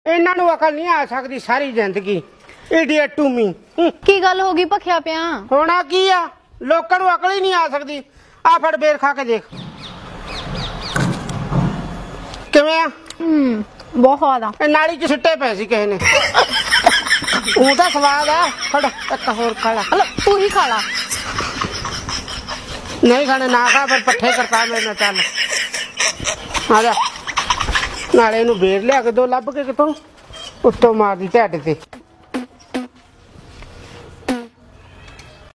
इन्हां नूं अकल नहीं आ सकती सारी जिंदगी। Idiot to me. की गल होगी भखिया पिया? होना की आ, लोकां नूं अकल ही नहीं आ सकती। आ फड़ बेर खा के देख किवें आ। बहुत स्वाद आ। नाली च सिट्टे पे सी किसे ने। ਉਹਦਾ ਸਵਾਦ ਆ। ਫੜ ਇੱਕ ਹੋਰ ਖਾ ਲਾ। तू ही खा ला। नहीं खाने ना खा पर पट्ठे करता मेरे ਨਾਲ ਚੱਲ ਆ ਜਾ। ਨਾਲੇ ਇਹਨੂੰ ਬੇਰ ਲਿਆ ਕੇ ਦੋ ਲੱਭ ਕੇ ਕਿਤੋਂ ਉੱਤੋਂ ਮਾਰਦੀ ਢੱਡ ਤੇ।